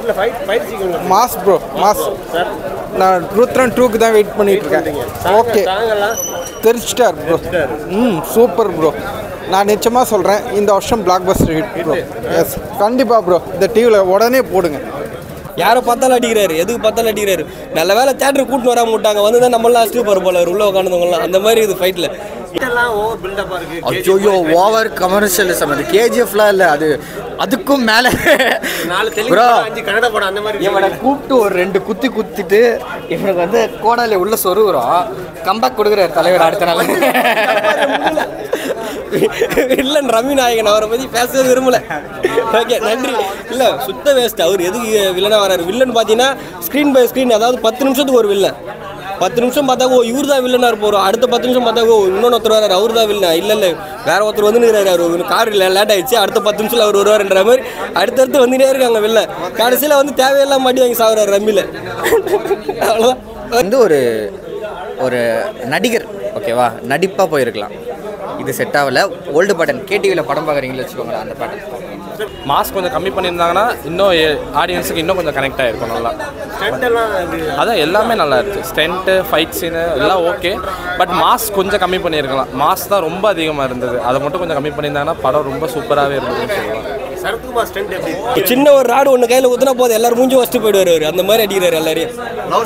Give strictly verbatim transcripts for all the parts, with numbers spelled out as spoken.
Mass bro mass. நான் ருத்ரன் டூக்கு தான் வெயிட் பண்ணிட்டு இருக்கேன். ஓகே தெரிச்சிட்டார் ப்ரோ. ம் சூப்பர் ப்ரோ. நான் நிச்சயமாக சொல்கிறேன் இந்த வருஷம் blockbuster hit bro. Yes கண்டிப்பாக ப்ரோ. இந்த டிவியில் உடனே போடுங்க. யாரை பார்த்தாலும் அடிக்கிறாரு, எதுக்கு பார்த்தாலும் அடிக்கிறாரு. நல்ல வேலை தேட்டருக்கு கூட்டின்னு வராம விட்டாங்க, வந்து தான் நம்மளாம் அஸ்ட்டு போகிற போல உள்ள உட்காந்துவங்களாம் அந்த மாதிரி இது ஃபைட்டில். ஐயோ ஓவர் கமர்ஷியலிசம். அது கேஜிஎஃப்லாம் இல்லை, அது அதுக்கும் மேலே இவனை கூப்பிட்டு ஒரு ரெண்டு குத்தி குத்திட்டு இவனுக்கு வந்து கோடாலி உள்ள சொருகுறோம். கம்பேக் கொடுக்குறாரு தலைவர் அடுத்த நாள். வில்லன் ரவி நாயகன் அவரை பற்றி பேசவே விரும்பல. ஓகே நன்றி. இல்லை சுத்த வேஸ்ட். அவர் எதுக்கு வில்லனாக வர்றாரு? வில்லன் பார்த்தீங்கன்னா ஸ்க்ரீன் பை ஸ்க்ரீன், அதாவது பத்து நிமிஷத்துக்கு ஒரு வில்லன். பத்து நிமிஷம் பார்த்தா ஓ இவர் தான் வில்லனாக இருப்போம். அடுத்த பத்து நிமிஷம் பார்த்தா ஓ இன்னொன்று ஒருத்தர் வராரு, அவர் தான் வில்லன். இல்லை இல்லை வேற ஒருத்தர் வந்து நிற்கிறாரு. அவர் கார் இல்லை லேட் ஆகிடுச்சு, அடுத்த பத்து நிமிஷத்தில் அவர் வருவார்ன்ற மாதிரி அடுத்தடுத்து வந்துட்டே இருக்காங்க வில்லன். கடைசியில் வந்து தேவையெல்லாம் மாட்டி வாங்கி சாகுறாரு ரம்மியில். அவ்வளோதான். வந்து ஒரு ஒரு நடிகர் ஓகேவா நடிப்பாக போயிருக்கலாம். இது செட் ஆகலை. ஓல்டு பாட்டன் கேடிவியில் படம் பார்க்குறீங்களா வச்சுக்கோங்களேன். அந்த பாட்டன் மாஸ் கொஞ்சம் கம்மி பண்ணியிருந்தாங்கன்னா இன்னும் ஆடியன்ஸுக்கு இன்னும் கொஞ்சம் கனெக்ட் ஆகிருக்கும். நல்லா அதான் எல்லாமே நல்லா இருக்குது. ஸ்டென்ட்டு ஃபைட் சீனு எல்லாம் ஓகே. பட் மாஸ் கொஞ்சம் கம்மி பண்ணியிருக்கலாம். மாஸ் தான் ரொம்ப அதிகமாக இருந்தது. அதை மட்டும் கொஞ்சம் கம்மி பண்ணியிருந்தாங்கன்னா படம் ரொம்ப சூப்பராகவே இருந்ததுன்னு சொல்லலாம். சின்ன ஒரு ராடு ஒன்று கையில் ஊற்றினா போதும் எல்லாரும் மூஞ்சி வச்சுட்டு போயிடுவார். அவர் அந்த மாதிரி அடிக்கிறாரு எல்லாரையும்.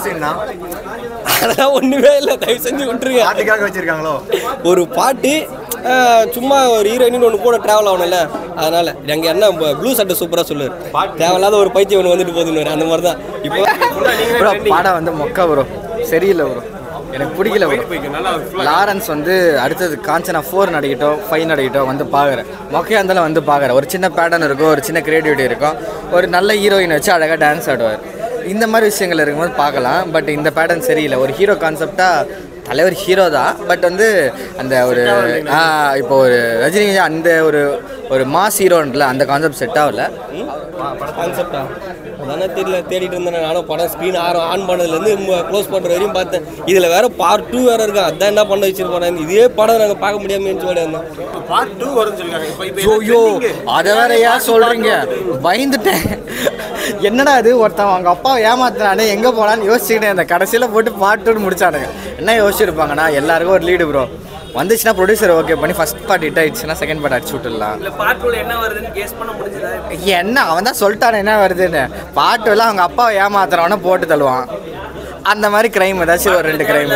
அதெல்லாம் ஒன்றுமே இல்லை, தயவு செஞ்சு விட்டுருங்க. வச்சிருக்காங்களோ ஒரு பாட்டு சும்மா ஒரு ஹீரோயின் ஒன்று கூட ட்ராவல் ஆகணும்ல, அதனால் எங்கள் என்ன ப்ளூ சட்டை சூப்பராக சொல்லுவார். தேவையில்லாத ஒரு பைத்தியம் ஒன்று வந்துட்டு போகுதுன்னு அந்த மாதிரி தான். இப்போ பாடம் வந்து மொக்கா வரும், சரியில்லை வரும், எனக்கு பிடிக்கல வரும். லாரன்ஸ் வந்து அடுத்தது காஞ்சனா ஃபோர் நடிக்கிட்டோம் ஃபைவ் நடிக்கிட்டோம் வந்து பார்க்குறேன். மொக்கையாக இருந்தாலும் வந்து பார்க்குறேன். ஒரு சின்ன பேட்டர்ன் இருக்கும், ஒரு சின்ன க்ரியேட்டிவிட்டி இருக்கும், ஒரு நல்ல ஹீரோயின் வச்சு அழகாக டான்ஸ் ஆடுவார். இந்த மாதிரி விஷயங்கள் இருக்கும்போது பார்க்கலாம். பட் இந்த பேட்டர்ன் சரியில்லை. ஒரு ஹீரோ கான்செப்டாக தலைவர் ஹீரோ தான். பட் வந்து அந்த ஒரு இப்போ ஒரு ரஜினி அந்த ஒரு ஒரு மாஸ் ஹீரோன்ல அந்த கான்செப்ட் செட் ஆகல. கான்செப்டா அதானே தெரியல. தேடிட்டு இருந்தேன் நானும். படம் ஸ்க்ரீன் ஆரம் ஆன் பண்ணதுலேருந்து க்ளோஸ் பண்ணுற வரையும் பார்த்தேன். இதில் வேற பார்ட் டூ வேறு இருக்கா. அதான் என்ன பண்ண வச்சிருப்போம். இதே படம் நாங்கள் பார்க்க முடியாமல் சொல்லியிருந்தோம். பார்ட் டூ வரும்னு சொல்லியிருக்காங்க. ஐயோ அதை வேற ஏன் சொல்கிறீங்க? பயந்துட்டேன். என்னடா இது ஒருத்தன் அவங்க அப்பாவை ஏமாத்தினானே எங்கே போனான்னு யோசிச்சுக்கிட்டேன். அந்த கடைசியில் போட்டு பார்ட் டூன்னு முடிச்சானுங்க. என்ன யோசிச்சிருப்பாங்கன்னா எல்லாருக்கும் ஒரு லீடு ப்ரோ வந்துச்சுன்னா ப்ரொடியூசர் ஓகே பண்ணி ஃபர்ஸ்ட் பார்ட் ஹிட் ஆயிடுச்சுன்னா செகண்ட் பார்ட் அடிச்சு விட்டுடலாம். என்ன அவன் தான் சொல்லிட்டானே என்ன வருதுன்னு. பார்ட் எல்லாம் அவங்க அப்பாவை ஏமாத்துறவன போட்டு தள்ளுவான். அந்த மாதிரி கிரைம் ஏதாச்சும் ஒரு ரெண்டு கிரைம்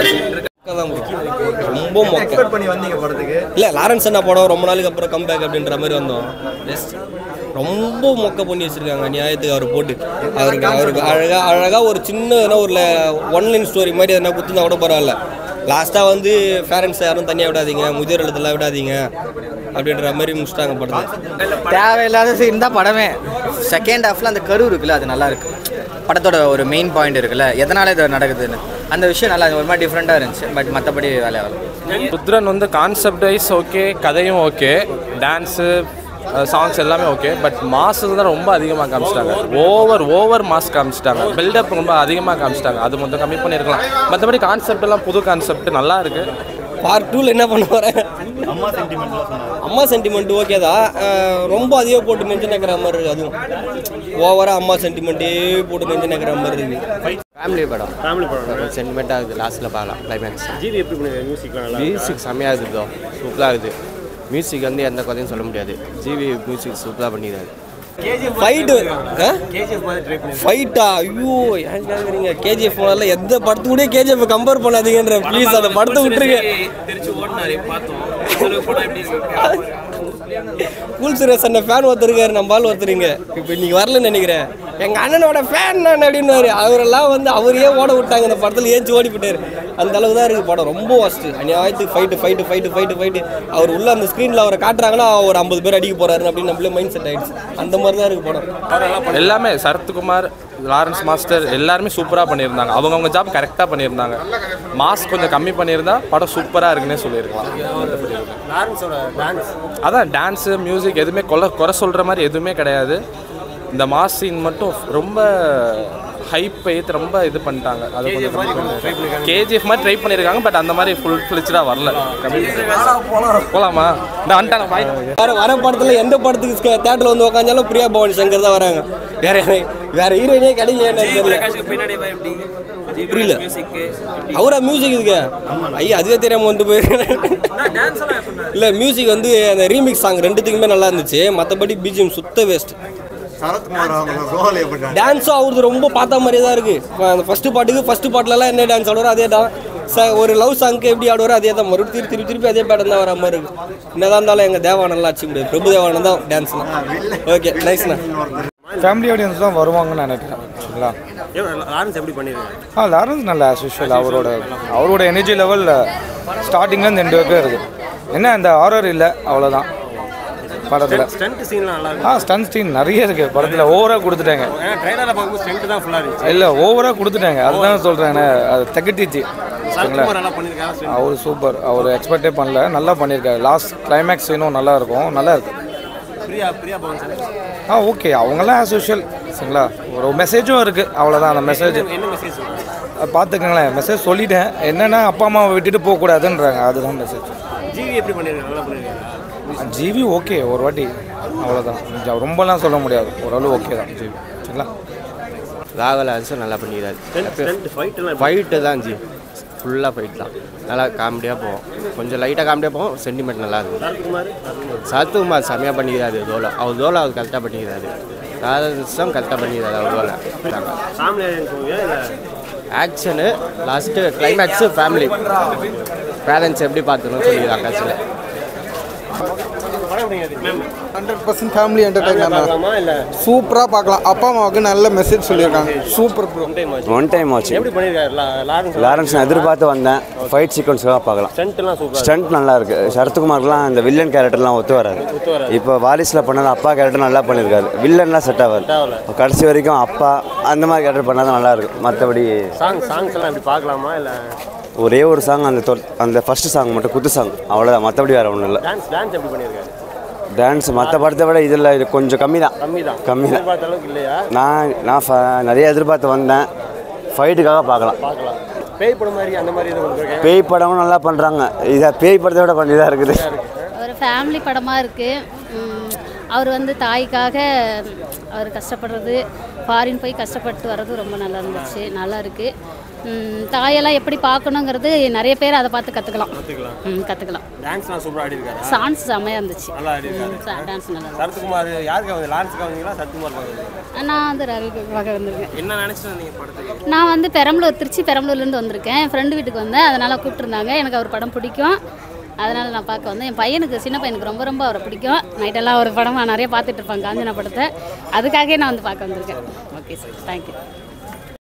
ரொம்ப மொக்க பண்ணி வந்தீங்க படத்துக்கு. இல்லை லாரன்ஸ் என்ன படம் ரொம்ப நாளுக்கு அப்புறம் கம்பேக் அப்படின்ற மாதிரி வந்தோம். ரொம்ப மொக்க பண்ணி வச்சுருக்காங்க நியாயத்துக்கு. அவர் போட்டு அவருக்கு அவருக்கு அழகாக அழகாக ஒரு சின்ன ஒரு ஒன்லைன் ஸ்டோரி மாதிரி எதனா குத்துனா கூட பரவாயில்ல. லாஸ்ட்டாக வந்து பேரண்ட்ஸ் யாரும் தனியாக விடாதீங்க, முதியோர் இல்லத்தெல்லாம் விடாதீங்க அப்படின்ற மாதிரி முடிச்சிட்டாங்க படம். தேவையில்லாத சீன் தான் படமே. செகண்ட் ஹாஃபில் அந்த கரு இருக்குல்ல அது நல்லா இருக்கு. படத்தோட ஒரு மெயின் பாயிண்ட் இருக்குல்ல எதனால இது நடக்குதுன்னு அந்த விஷயம் நல்லா ஒரு மாதிரி டிஃப்ரெண்ட்டாக இருந்துச்சு. பட் மற்றபடி வேலையாகல. ருத்ரன் வந்து கான்செப்ட் வைஸ் ஓகே, கதையும் ஓகே, டான்ஸு சாங்ஸ் எல்லாமே ஓகே. பட் மாஸ் தான் ரொம்ப அதிகமாக காமிச்சிட்டாங்க. ஓவர் ஓவர் மாஸ் காமிச்சிட்டாங்க. பில்டப் ரொம்ப அதிகமாக காமிச்சிட்டாங்க. அது மட்டும் கம்மி பண்ணியிருக்கலாம். மற்றபடி கான்செப்ட் எல்லாம் புது கான்செப்ட் நல்லா இருக்குது. பார்ட் டூவில் என்ன பண்ண போகிறேன்? அம்மா சென்டிமெண்ட் அம்மா சென்டிமெண்ட் ஓகே தான். ரொம்ப அதிகம் போட்டு நெஞ்சு நக்கிற மாதிரி இருக்குது. அதுவும் ஓவராக அம்மா சென்டிமெண்ட்டே போட்டு நெஞ்சு நக்கிற மாதிரி இருக்குது. ஃபேமிலி படம் ஃபேமிலி படம் சென்டிமெண்ட்டாக இருக்குது. லாஸ்ட்டில் பார்க்கலாம் கிளைமேக்ஸ். ஜிவி எப்படி பண்ணுங்க? மியூசிக்லாம் மியூசிக் செம்மையாக இருக்குது ப்ரோ, சூப்பராக இருக்குது. மியூசிக் வந்து எந்த கதையும் சொல்ல முடியாது. ஜிவி மியூசிக் சூப்பராக பண்ணிடுறாரு. ஃபைட்டு ஃபைட்டா ஐயோ ஏன் கேட்குறீங்க? கேஜிஎஃப் போனால எந்த படத்து கூட கேஜிஎஃப் கம்பேர் பண்ணாதீங்கன்ற ப்ளீஸ். அந்த படத்தை விட்டுருங்க. கூல் சுரேஷ் அண்ணன் ஃபேன் ஒருத்தருக்காரு, நம்ம ஆள் ஒருத்தருங்க. இப்போ இன்னைக்கு வரலன்னு நினைக்கிறேன். எங்கள் அண்ணனோட ஃபேன் நான் அப்படின்னாரு. அவரெல்லாம் வந்து அவரையே ஓட விட்டாங்க. அந்த படத்தில் ஏஞ்சி ஓடி போட்டார். அந்த அளவுக்கு தான் இருக்குது படம். ரொம்ப வாஸ்ட்டு அநியாயத்துக்கு fight fight fight fight fight அவர் உள்ள அந்த ஸ்க்ரீனில் அவரை காட்டுறாங்கன்னா ஒரு ஐம்பது பேர் அடிக்க போகிறாரு அப்படின்னு நம்மளே மைண்ட் செட் ஆகிடுச்சு. அந்த மாதிரி தான் இருக்குது படம். எல்லாமே சரத்குமார், லாரன்ஸ் மாஸ்டர் எல்லாருமே சூப்பராக பண்ணியிருந்தாங்க. அவங்கவுங்க ஜாப் கரெக்டாக பண்ணியிருந்தாங்க. மாஸ் கொஞ்சம் கம்மி பண்ணியிருந்தா படம் சூப்பராக இருக்குன்னே சொல்லியிருக்கலாம். அதான் டான்ஸு மியூசிக் எதுவுமே கொலை குறை சொல்கிற மாதிரி எதுவுமே கிடையாது. இந்த மாஸ் சீன் மட்டும் ரொம்ப ஹைப் ஏற்று ரொம்ப இது பண்ணிட்டாங்க. அது கொஞ்சம் கேஜிஎஃப் மாதிரி ட்ரை பண்ணியிருக்காங்க. பட் அந்த மாதிரி ஃபுல் ஃபிளிச்சாக வரல. போகலாமா? இந்த வந்துட்டாங்க வர வர படத்தில் எந்த படத்துக்கு தேட்டரில் வந்து உட்காந்தாலும் பிரியா பவானி சங்கர் தான் வராங்க. வேற வேற ஹீரோயினே கிடைக்கல புரியல அவரா மியூசிக் இதுக்கு ஐயா அதுவே தெரியாம வந்து போயிருக்கேன் இல்லை மியூசிக் வந்து அந்த ரீமிக்ஸ் சாங் ரெண்டுத்துக்குமே நல்லா இருந்துச்சு மற்றபடி பிஜிஎம் சுத்த வேஸ்ட் டான்ஸும் அவருக்கு ரொம்ப பார்த்த மாதிரியே தான் இருக்கு அந்த ஃபர்ஸ்ட் பாட்டுக்கு ஃபர்ஸ்ட் பாட்டுலலாம் என்ன டான்ஸ் ஆடுவாரோ அதே தான் ஒரு லவ் சாங்க்கு எப்படி ஆடுவாரோ அதே தான் மறுபடியும் திருப்பி திருப்பி திருப்பி அதே பேட்டன் தான் வர மாதிரி இருக்கு என்னதான் இருந்தாலும் எங்கள் தேவானல்லாம் அடிச்சு முடியாது பிரபு தேவானந்த் தான் டான்ஸ்லாம் ஓகே நைஸ்ண்ணா ஃபேமிலி ஆடியன்ஸ் தான் வருவாங்கன்னு நினைக்கிறேன் சரிங்களா லாரன்ஸ் எப்படி பண்ணிருக்காங்க ஆ லாரன்ஸ் நல்லா ஆஸ் யூஷுவல் அவரோட அவரோட எனர்ஜி லெவல் ஸ்டார்டிங்லேருந்து எண்டு வரைக்கும் இருக்குது என்ன அந்த ஹாரர் இல்லை அவ்வளோதான் படத்தில் ஸ்டண்ட் சீன்லாம் நல்லா ஆ ஸ்டன் சீன் நிறைய இருக்குது படத்தில் ஓவராக கொடுத்துட்டாங்க ஏன்னா ட்ரைலரில் பார்க்கும்போது ஸ்டண்ட் தான் ஃபுல்லாக இருந்துச்சு இல்லை ஓவராக கொடுத்துட்டாங்க அதுதான் சொல்கிறேன் அது தகட்டிச்சு சரிங்களா நல்லா பண்ணியிருக்காங்க அவர் சூப்பர் அவர் எக்ஸ்பெக்டே பண்ணல நல்லா பண்ணியிருக்காரு லாஸ்ட் கிளைமேக்ஸ் சீனும் நல்லா இருக்கும் நல்லா இருக்கு பிரியா பிரியா பவன் சார் ஆ ஓகே அவங்கெல்லாம் ஆஸ் யூஷுவல் சரிங்களா ஒரு மெசேஜும் இருக்குது அவ்வளோதான் அந்த மெசேஜ் என்ன மெசேஜ் பார்த்துக்கங்களேன் மெசேஜ் சொல்லிட்டேன் என்னென்னா அப்பா அம்மாவை விட்டுட்டு போகக்கூடாதுன்றாங்க அதுதான் மெசேஜ் ஜிவி எப்படி பண்ணியிருக்காங்க நல்லா பண்ணியிருக்காங்க ஜிவி ஓகே ஒரு வாட்டி அவ்வளோதான் ரொம்பலாம் சொல்ல முடியாது ஓரளவு ஓகே தான் ஜிவி சரிங்களா ராகவலான்ஸும் நல்லா பண்ணிக்கிறாரு ஃபைட்டு தான் ஜி ஃபுல்லாக ஃபைட் தான் நல்லா காமெடியாக போவோம் கொஞ்சம் லைட்டாக காமெடியாக போவோம் சென்டிமெண்ட் நல்லா இருக்கும் சரத்குமார் செம்மையாக பண்ணிக்கிறாரு தோலை அவர் தோலை அவர் கரெக்டாக பண்ணிக்கிறாரு ராதாகிருஷ்ணன் கரெக்டாக பண்ணிக்கிறாரு அவர் தோலை action last climax family parents எப்படி பார்த்துக்கணும்னு சொல்லிக்கிறாங்க actually hundred percent family entertainment சூப்பராக பார்க்கலாம் அப்பா அம்மாவுக்கு நல்ல மெசேஜ் சொல்லியிருக்காங்க சூப்பர் ப்ரோ ஒன் டைம் ஆச்சு எப்படி பண்ணியிருக்காரு லாரன்ஸ் லாரன்ஸ் நான் எதிர்பார்த்து வந்தேன் ஃபைட் சீக்வன்ஸ்க்காக பார்க்கலாம் ஸ்டண்ட்லாம் சூப்பர் ஸ்டண்ட் நல்லா இருக்கு சரத்குமார்க்குலாம் அந்த வில்லன் கேரக்டர்லாம் ஒத்து வராது இப்போ வாரிசில் பண்ணது அப்பா கேரக்டர் நல்லா பண்ணியிருக்காரு வில்லன்லாம் செட் ஆகாது கடைசி வரைக்கும் அப்பா அந்த மாதிரி கேரக்டர் பண்ணால் தான் நல்லா இருக்கும் மற்றபடி சாங் சாங்ஸ் எல்லாம் எப்படி பார்க்கலாமா இல்லை ஒரே ஒரு சாங் அந்த தொ அந்த ஃபர்ஸ்ட் சாங் மட்டும் குத்து சாங் அவ்வளோதான் மற்றபடி வேறு ஒன்றும் இல்லை டான்ஸ் டான்ஸ் எப்படி பண்ணியிருக்காரு டான்ஸ் மற்ற படத்தை விட இதில் இது கொஞ்சம் கம்மி தான் கம்மி தான் கம்மி தான் எதிர்பார்த்த அளவுக்கு இல்லையா நான் நான் ஃப நிறைய எதிர்பார்த்து வந்தேன் ஃபைட்டுக்காக பார்க்கலாம் பார்க்கலாம் பேய் படம் மாதிரி அந்த மாதிரி எதுவும் கொடுத்துருக்கேன் பேய் படமும் நல்லா பண்ணுறாங்க இதை பேய் படத்தை விட பண்ணி தான் இருக்குது ஒரு ஃபேமிலி படமாக இருக்குது அவர் வந்து தாய்க்காக அவர் கஷ்டப்படுறது ஃபாரின் போய் கஷ்டப்பட்டு வர்றது ரொம்ப நல்லா இருந்துச்சு நல்லா இருக்குது தாயெல்லாம் எப்படி பார்க்கணுங்கிறது நிறைய பேர் அதை பார்த்து கற்றுக்கலாம் ம் கற்றுக்கலாம் டான்ஸ்லாம் சூப்பராக ஆடி இருக்காரு சாங்ஸ் செம்மையாக இருந்துச்சு நல்லா ஆடி இருக்காரு டான்ஸ் நல்லா சரத்குமார் யாருக்கு வந்து லாரன்ஸுக்கு வந்தீங்களா சரத்குமார் பார்க்குறது நான் வந்து ரவிக்கு பார்க்க வந்திருக்கேன் என்ன நினச்சிட்டு வந்தீங்க படத்துக்கு நான் வந்து பெரம்பலூர் திருச்சி பெரம்பலூர்லேருந்து வந்திருக்கேன் என் ஃப்ரெண்டு வீட்டுக்கு வந்தேன் அதனால் கூப்பிட்டுருந்தாங்க எனக்கு அவர் படம் பிடிக்கும் அதனால் நான் பார்க்க வந்தேன் என் பையனுக்கு சின்ன பையனுக்கு ரொம்ப ரொம்ப அவரை பிடிக்கும் நைட்டெல்லாம் ஒரு படமாக நிறைய பார்த்துட்டு இருப்பாங்க காஞ்சனா படத்தை அதுக்காகவே நான் வந்து பார்க்க வந்திருக்கேன் ஓகே சார் தேங்க்யூ